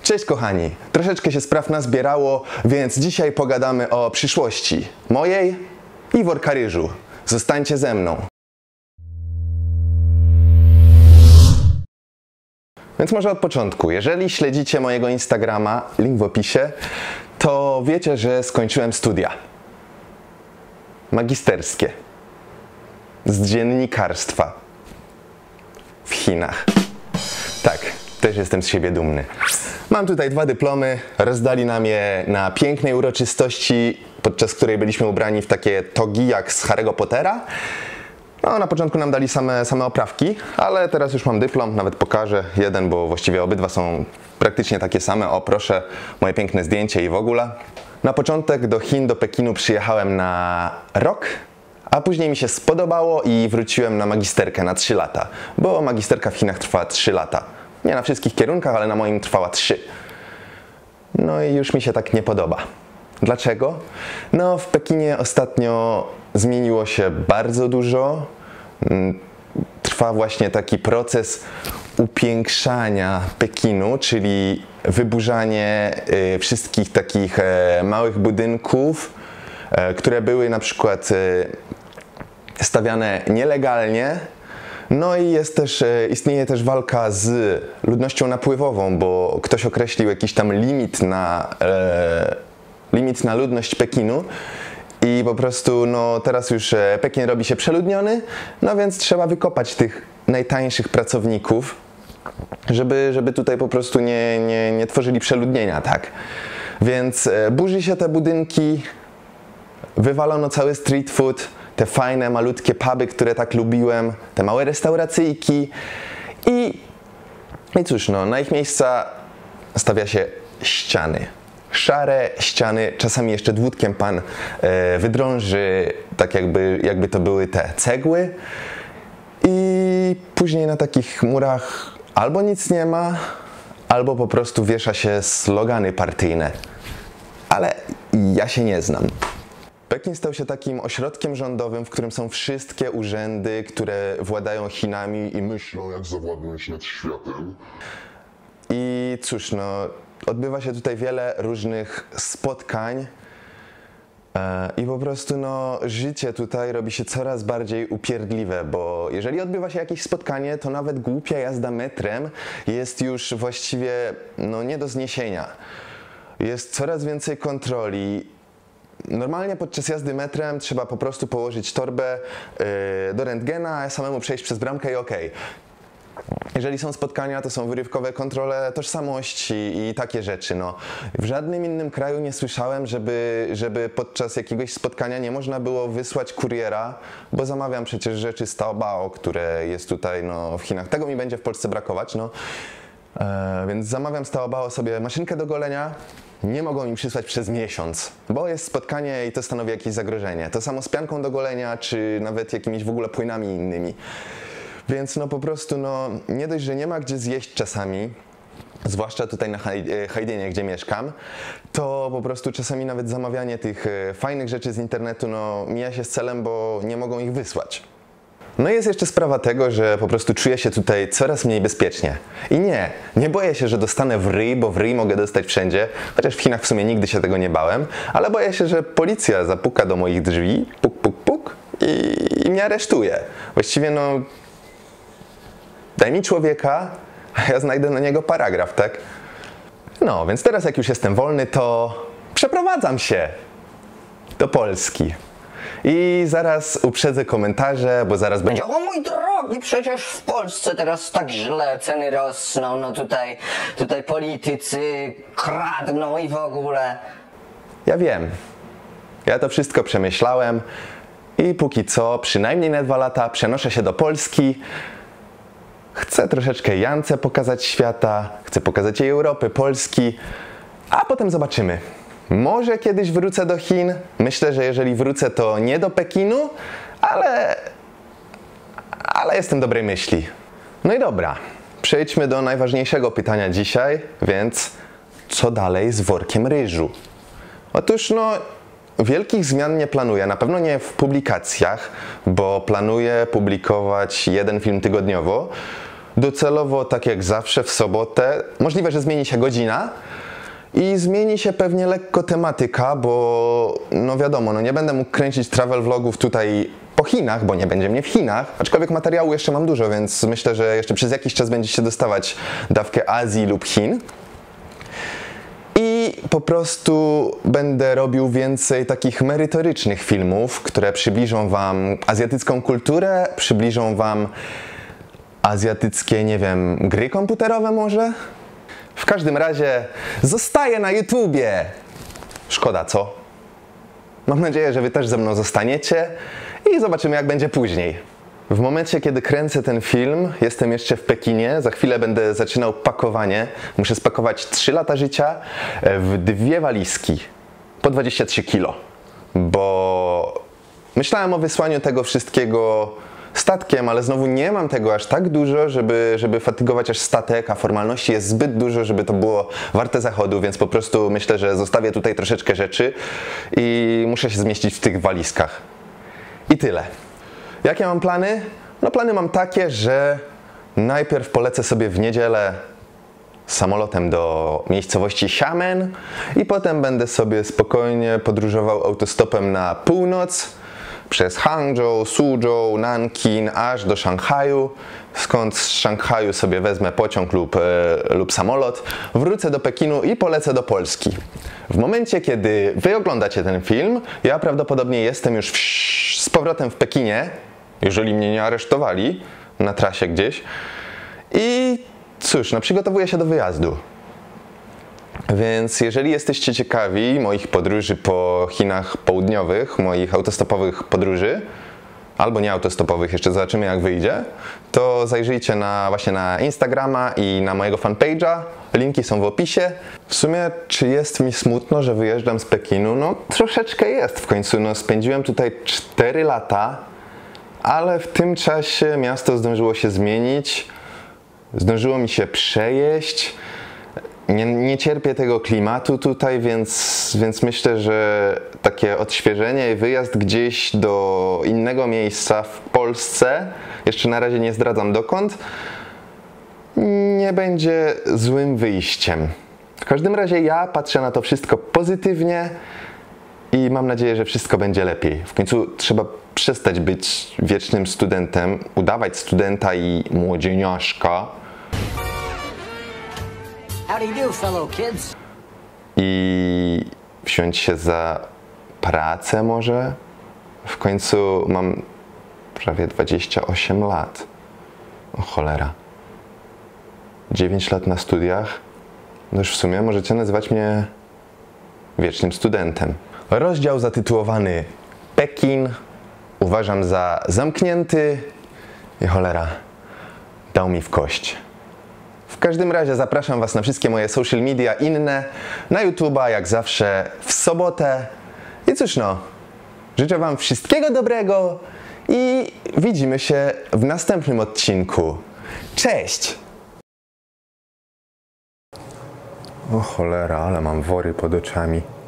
Cześć kochani, troszeczkę się spraw nazbierało, więc dzisiaj pogadamy o przyszłości mojej i worka ryżu. Zostańcie ze mną. Więc może od początku. Jeżeli śledzicie mojego Instagrama, link w opisie, to wiecie, że skończyłem studia magisterskie z dziennikarstwa w Chinach. Tak, też jestem z siebie dumny. Mam tutaj 2 dyplomy, rozdali nam je na pięknej uroczystości, podczas której byliśmy ubrani w takie togi jak z Harry'ego Pottera. No, na początku nam dali same oprawki, ale teraz już mam dyplom, nawet pokażę jeden, bo właściwie obydwa są praktycznie takie same. O, proszę, moje piękne zdjęcie i w ogóle. Na początek do Chin, do Pekinu przyjechałem na rok, a później mi się spodobało i wróciłem na magisterkę na 3 lata, bo magisterka w Chinach trwa 3 lata. Nie na wszystkich kierunkach, ale na moim trwała 3. No i już mi się tak nie podoba. Dlaczego? No, w Pekinie ostatnio zmieniło się bardzo dużo. Trwa właśnie taki proces upiększania Pekinu, czyli wyburzanie wszystkich takich małych budynków, które były na przykład stawiane nielegalnie. No i istnieje też walka z ludnością napływową, bo ktoś określił jakiś tam limit na ludność Pekinu i po prostu no, teraz już Pekin robi się przeludniony, no więc trzeba wykopać tych najtańszych pracowników, żeby tutaj po prostu nie tworzyli przeludnienia, tak? Więc burzy się te budynki, wywalono cały street food, te fajne, malutkie puby, które tak lubiłem, te małe restauracyjki i cóż, no, na ich miejsca stawia się ściany. Szare ściany, czasami jeszcze dłutkiem pan wydrąży, tak jakby to były te cegły i później na takich murach albo nic nie ma, albo po prostu wiesza się slogany partyjne. Ale ja się nie znam. Pekin stał się takim ośrodkiem rządowym, w którym są wszystkie urzędy, które władają Chinami i myślą, jak zawładnąć nad światem. I cóż, no, odbywa się tutaj wiele różnych spotkań i po prostu no, życie tutaj robi się coraz bardziej upierdliwe, bo jeżeli odbywa się jakieś spotkanie, to nawet głupia jazda metrem jest już właściwie no, nie do zniesienia. Jest coraz więcej kontroli. Normalnie podczas jazdy metrem trzeba po prostu położyć torbę do rentgena, a samemu przejść przez bramkę i okej. Jeżeli są spotkania, to są wyrywkowe kontrole tożsamości i takie rzeczy. No. W żadnym innym kraju nie słyszałem, żeby podczas jakiegoś spotkania nie można było wysłać kuriera, bo zamawiam przecież rzeczy z Taobao, które jest tutaj no, w Chinach. Tego mi będzie w Polsce brakować. No. Więc zamawiam z Taobao sobie maszynkę do golenia. Nie mogą mi przysłać przez miesiąc, bo jest spotkanie i to stanowi jakieś zagrożenie. To samo z pianką do golenia, czy nawet jakimiś w ogóle płynami innymi. Więc no po prostu no, nie dość, że nie ma gdzie zjeść czasami, zwłaszcza tutaj na Haidianie, gdzie mieszkam, to po prostu czasami nawet zamawianie tych fajnych rzeczy z internetu no, mija się z celem, bo nie mogą ich wysłać. No i jest jeszcze sprawa tego, że po prostu czuję się tutaj coraz mniej bezpiecznie. I nie boję się, że dostanę w ryj, bo w ryj mogę dostać wszędzie, chociaż w Chinach w sumie nigdy się tego nie bałem, ale boję się, że policja zapuka do moich drzwi, puk, puk, puk i mnie aresztuje. Właściwie no, daj mi człowieka, a ja znajdę na niego paragraf, tak? No, więc teraz jak już jestem wolny, to przeprowadzam się do Polski. I zaraz uprzedzę komentarze, bo zaraz będzie: o mój drogi, przecież w Polsce teraz tak źle, ceny rosną, no tutaj politycy kradną i w ogóle. Ja wiem. Ja to wszystko przemyślałem i póki co, przynajmniej na 2 lata, przenoszę się do Polski. Chcę troszeczkę Jance pokazać świata, chcę pokazać jej Europy, Polski, a potem zobaczymy. Może kiedyś wrócę do Chin. Myślę, że jeżeli wrócę, to nie do Pekinu, ale jestem dobrej myśli. No i dobra, przejdźmy do najważniejszego pytania dzisiaj, więc co dalej z workiem ryżu? Otóż no, wielkich zmian nie planuję, na pewno nie w publikacjach, bo planuję publikować 1 film tygodniowo. docelowo, tak jak zawsze, w sobotę. Możliwe, że zmieni się godzina i zmieni się pewnie lekko tematyka, bo no wiadomo, no nie będę mógł kręcić travel vlogów tutaj po Chinach, bo nie będzie mnie w Chinach, aczkolwiek materiału jeszcze mam dużo, więc myślę, że jeszcze przez jakiś czas będziecie dostawać dawkę Azji lub Chin. I po prostu będę robił więcej takich merytorycznych filmów, które przybliżą wam azjatycką kulturę, przybliżą wam azjatyckie, nie wiem, gry komputerowe może? W każdym razie zostaję na YouTubie. Szkoda, co? Mam nadzieję, że wy też ze mną zostaniecie i zobaczymy, jak będzie później. W momencie, kiedy kręcę ten film, jestem jeszcze w Pekinie. Za chwilę będę zaczynał pakowanie. Muszę spakować 3 lata życia w 2 walizki po 23 kg, bo myślałem o wysłaniu tego wszystkiego statkiem, ale znowu nie mam tego aż tak dużo, żeby fatygować aż statek, a formalności jest zbyt dużo, żeby to było warte zachodu, więc po prostu myślę, że zostawię tutaj troszeczkę rzeczy i muszę się zmieścić w tych walizkach. I tyle. Jakie mam plany? No plany mam takie, że najpierw polecę sobie w niedzielę samolotem do miejscowości Xiamen i potem będę sobie spokojnie podróżował autostopem na północ przez Hangzhou, Suzhou, Nankin aż do Szanghaju, skąd z Szanghaju sobie wezmę pociąg lub samolot, wrócę do Pekinu i polecę do Polski. W momencie, kiedy wy oglądacie ten film, ja prawdopodobnie jestem już z powrotem w Pekinie, jeżeli mnie nie aresztowali na trasie gdzieś. I cóż, no przygotowuję się do wyjazdu. Więc jeżeli jesteście ciekawi moich podróży po Chinach południowych, moich autostopowych podróży, albo nie autostopowych, jeszcze zobaczymy jak wyjdzie, to zajrzyjcie właśnie na Instagrama i na mojego fanpage'a. Linki są w opisie. W sumie, czy jest mi smutno, że wyjeżdżam z Pekinu? No troszeczkę jest w końcu. No, spędziłem tutaj 4 lata, ale w tym czasie miasto zdążyło się zmienić, zdążyło mi się przejeść. Nie cierpię tego klimatu tutaj, więc myślę, że takie odświeżenie i wyjazd gdzieś do innego miejsca w Polsce, jeszcze na razie nie zdradzam dokąd, nie będzie złym wyjściem. W każdym razie ja patrzę na to wszystko pozytywnie i mam nadzieję, że wszystko będzie lepiej. W końcu trzeba przestać być wiecznym studentem, udawać studenta i młodzieniaszka. How do you do, fellow kids? I wziąć się za pracę może? W końcu mam prawie 28 lat. O cholera. 9 lat na studiach. No już w sumie możecie nazywać mnie wiecznym studentem. Rozdział zatytułowany Pekin uważam za zamknięty i cholera, dał mi w kość. W każdym razie zapraszam was na wszystkie moje social media inne, na YouTube'a jak zawsze w sobotę. I cóż no, życzę wam wszystkiego dobrego i widzimy się w następnym odcinku. Cześć! O cholera, ale mam wory pod oczami.